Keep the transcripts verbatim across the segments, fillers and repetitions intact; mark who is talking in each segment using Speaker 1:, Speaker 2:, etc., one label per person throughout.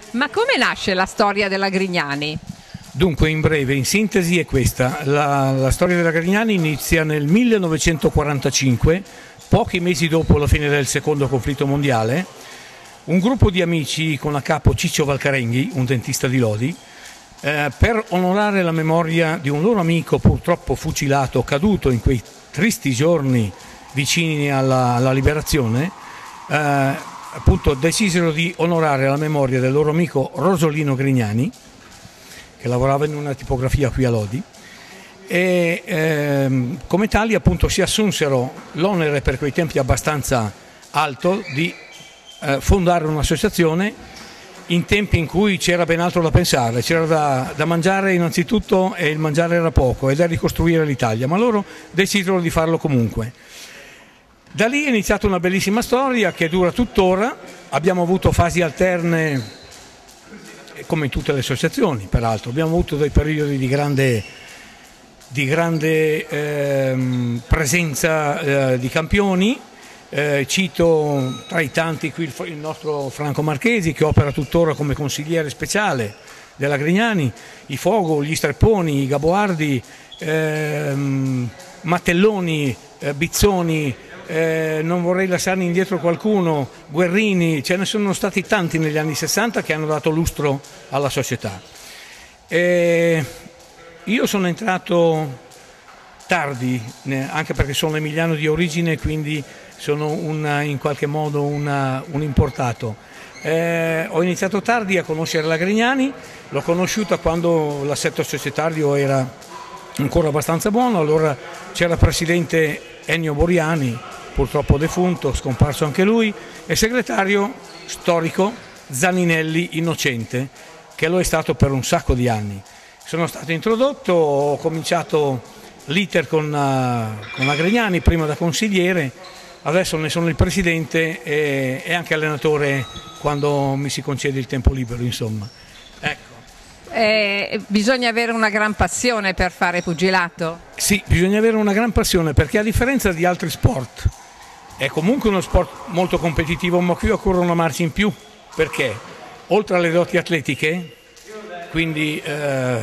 Speaker 1: Ma come nasce la storia della Grignani?
Speaker 2: Dunque, in breve, in sintesi è questa. La, la storia della Grignani inizia nel millenovecentoquarantacinque, pochi mesi dopo la fine del secondo conflitto mondiale. Un gruppo di amici con a capo Ciccio Valcarenghi, un dentista di Lodi, eh, per onorare la memoria di un loro amico purtroppo fucilato, caduto in quei tristi giorni vicini alla, alla liberazione, eh, appunto decisero di onorare la memoria del loro amico Rosolino Grignani, che lavorava in una tipografia qui a Lodi, e ehm, come tali appunto si assunsero l'onere, per quei tempi abbastanza alto, di eh, fondare un'associazione in tempi in cui c'era ben altro da pensare, c'era da, da mangiare innanzitutto, e il mangiare era poco, ed è ricostruire l'Italia, ma loro decisero di farlo comunque. Da lì è iniziata una bellissima storia che dura tuttora. Abbiamo avuto fasi alterne, come in tutte le associazioni peraltro. Abbiamo avuto dei periodi di grande, di grande ehm, presenza eh, di campioni. Eh, cito tra i tanti qui il, il nostro Franco Marchesi, che opera tuttora come consigliere speciale della Grignani, i Fogo, gli Strepponi, i Gaboardi, ehm, Mattelloni, eh, Bizzoni, eh, non vorrei lasciarne indietro qualcuno, Guerrini. Ce ne sono stati tanti negli anni sessanta che hanno dato lustro alla società. E io sono entrato tardi, anche perché sono emiliano di origine, quindi sono una, in qualche modo una, un importato. Eh, ho iniziato tardi a conoscere la Grignani, l'ho conosciuta quando l'assetto societario era ancora abbastanza buono. Allora c'era presidente Ennio Boriani, purtroppo defunto, scomparso anche lui, e segretario storico Zaninelli Innocente, che lo è stato per un sacco di anni. Sono stato introdotto, ho cominciato l'iter con, uh, con la Grignani, prima da consigliere, adesso ne sono il presidente e, e anche allenatore quando mi si concede il tempo libero, insomma. Ecco.
Speaker 1: Eh, bisogna avere una gran passione per fare pugilato?
Speaker 2: Sì, bisogna avere una gran passione, perché a differenza di altri sport, è comunque uno sport molto competitivo, ma qui occorre una marcia in più, perché oltre alle doti atletiche, quindi eh,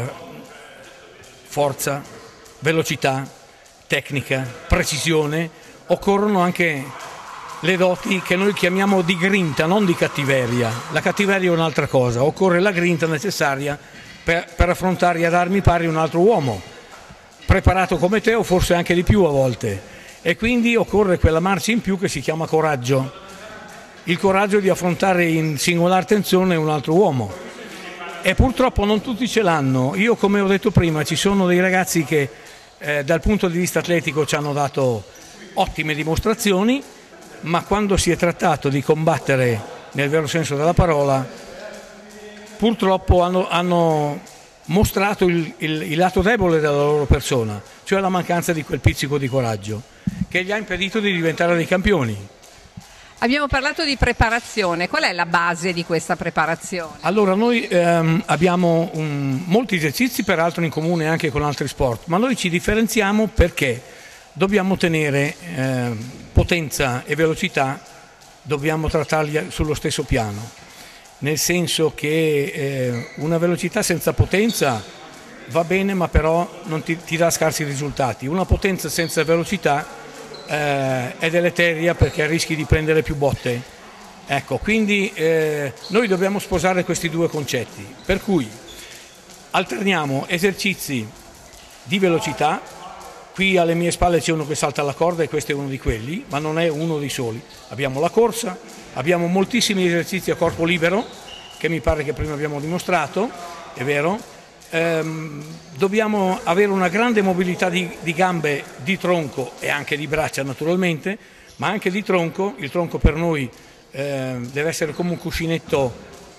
Speaker 2: forza, velocità, tecnica, precisione, occorrono anche le doti che noi chiamiamo di grinta, non di cattiveria. La cattiveria è un'altra cosa, occorre la grinta necessaria per, per affrontare ad armi pari un altro uomo, preparato come te o forse anche di più a volte, e quindi occorre quella marcia in più che si chiama coraggio, il coraggio di affrontare in singolar tensione un altro uomo, e purtroppo non tutti ce l'hanno. Io, come ho detto prima, ci sono dei ragazzi che eh, dal punto di vista atletico ci hanno dato ottime dimostrazioni, ma quando si è trattato di combattere nel vero senso della parola, purtroppo hanno, hanno mostrato il, il, il lato debole della loro persona, cioè la mancanza di quel pizzico di coraggio che gli ha impedito di diventare dei campioni.
Speaker 1: Abbiamo parlato di preparazione, qual è la base di questa preparazione?
Speaker 2: Allora, noi ehm, abbiamo un, molti esercizi, peraltro in comune anche con altri sport, ma noi ci differenziamo perché dobbiamo tenere eh, potenza e velocità, dobbiamo trattarli sullo stesso piano, nel senso che eh, una velocità senza potenza va bene, ma però non ti, ti dà scarsi risultati. Una potenza senza velocità eh, è deleteria, perché rischi di prendere più botte. Ecco, quindi eh, noi dobbiamo sposare questi due concetti, per cui alterniamo esercizi di velocità. Qui alle mie spalle c'è uno che salta la corda e questo è uno di quelli, ma non è uno dei soli. Abbiamo la corsa, abbiamo moltissimi esercizi a corpo libero, che mi pare che prima abbiamo dimostrato, è vero. Ehm, dobbiamo avere una grande mobilità di, di gambe, di tronco e anche di braccia naturalmente, ma anche di tronco. Il tronco per noi eh, deve essere come un cuscinetto.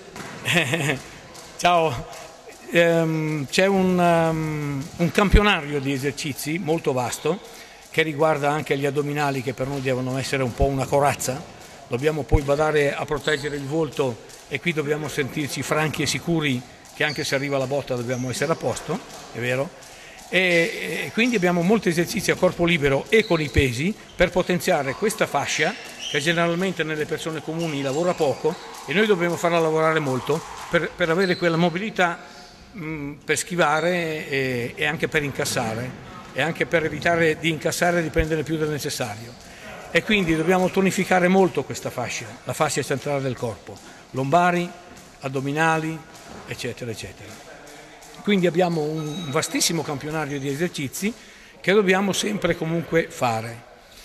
Speaker 2: Ciao! C'è un, um, un campionario di esercizi molto vasto che riguarda anche gli addominali, che per noi devono essere un po' una corazza. Dobbiamo poi badare a proteggere il volto, e qui dobbiamo sentirci franchi e sicuri che anche se arriva la botta dobbiamo essere a posto, è vero? E, e quindi abbiamo molti esercizi a corpo libero e con i pesi per potenziare questa fascia che generalmente nelle persone comuni lavora poco, e noi dobbiamo farla lavorare molto per, per avere quella mobilità mh, per schivare e, e anche per incassare, e anche per evitare di incassare e di prendere più del necessario. E quindi dobbiamo tonificare molto questa fascia, la fascia centrale del corpo, lombari, addominali, eccetera, eccetera. Quindi abbiamo un vastissimo campionario di esercizi che dobbiamo sempre comunque fare.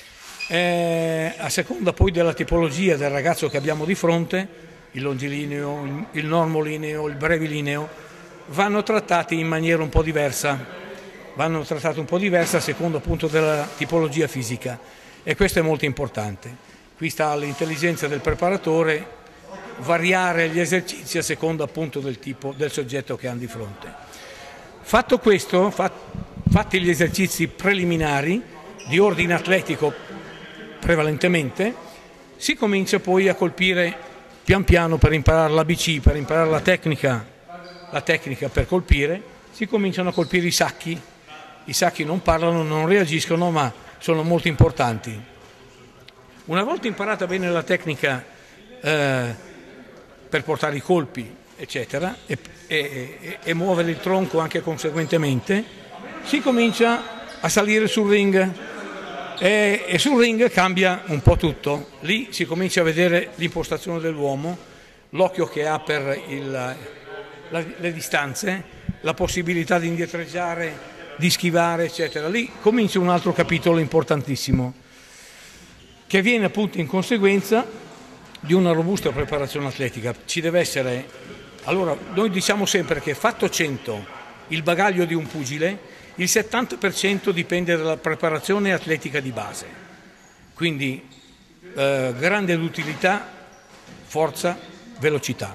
Speaker 2: Eh, a seconda poi della tipologia del ragazzo che abbiamo di fronte, il longilineo, il normolineo, il brevilineo, vanno trattati in maniera un po' diversa, vanno trattati un po' diversa a seconda appunto della tipologia fisica, e questo è molto importante. Qui sta all'intelligenza del preparatore variare gli esercizi a seconda appunto del tipo del soggetto che hanno di fronte. Fatto questo, fatti gli esercizi preliminari di ordine atletico prevalentemente, si comincia poi a colpire pian piano per imparare l'A B C, per imparare la tecnica, la tecnica per colpire, si cominciano a colpire i sacchi. I sacchi non parlano, non reagiscono, ma sono molto importanti. Una volta imparata bene la tecnica eh, per portare i colpi, eccetera, e, e, e muovere il tronco anche conseguentemente, si comincia a salire sul ring. E, e sul ring cambia un po' tutto. Lì si comincia a vedere l'impostazione dell'uomo, l'occhio che ha per il, la, le distanze, la possibilità di indietreggiare, di schivare, eccetera. Lì comincia un altro capitolo importantissimo, che viene appunto in conseguenza di una robusta preparazione atletica. Ci deve essere, allora noi diciamo sempre che fatto cento il bagaglio di un pugile, il settanta per cento dipende dalla preparazione atletica di base, quindi eh, grande utilità, forza, velocità.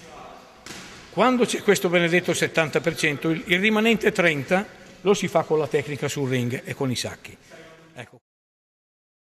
Speaker 2: Quando c'è questo benedetto settanta per cento, il, il rimanente trenta per cento lo si fa con la tecnica sul ring e con i sacchi. Ecco.